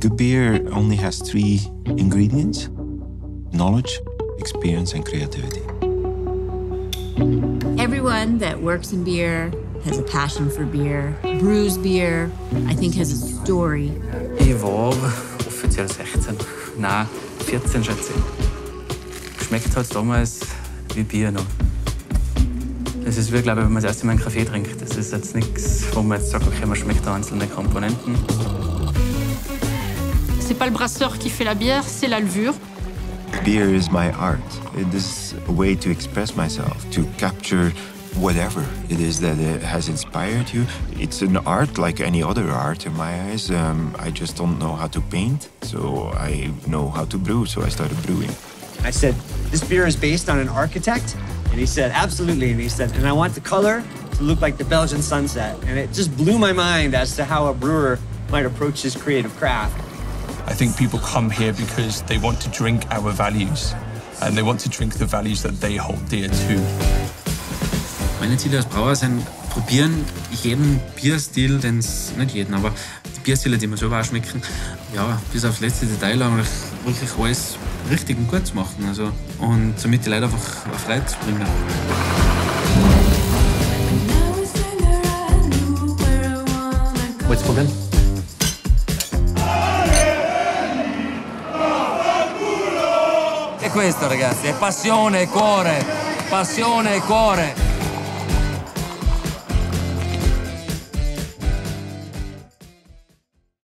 good beer only has 3 ingredients: knowledge, experience, and creativity. Everyone that works in beer has a passion for beer, brews beer, I think has a story. Ich war offiziell 16, nein, 14 schätze ich. Geschmeckt hat es damals wie Bier noch. Es ist wie, glaube ich, wenn man das erste Mal einen Kaffee trinkt. Das ist jetzt nichts, wo man jetzt sagt, okay, man schmeckt da einzelne Komponenten. C'est pas le brasseur qui fait la bière, c'est la levure. Beer is my art. It is a way to express myself, to capture whatever it is that it has inspired you. It's an art like any other art in my eyes. I just don't know how to paint, so I know how to brew, so I started brewing. I said, this beer is based on an architect? And he said, absolutely. And he said, and I want the color to look like the Belgian sunset. And it just blew my mind as to how a brewer might approach his creative craft. I think people come here because they want to drink our values and they want to drink the values that they hold dear too. Meine Ziele als Brauer sind, probieren jeden Bierstil, nicht jeden, aber die Bierstile, die mir selber auch schmecken, ja, bis aufs letzte Detail wirklich alles richtig und gut zu machen. Also, und somit die Leute einfach auf Freude zu bringen. What's the problem? E questo, ragazzi, è passione e cuore. Passione e cuore.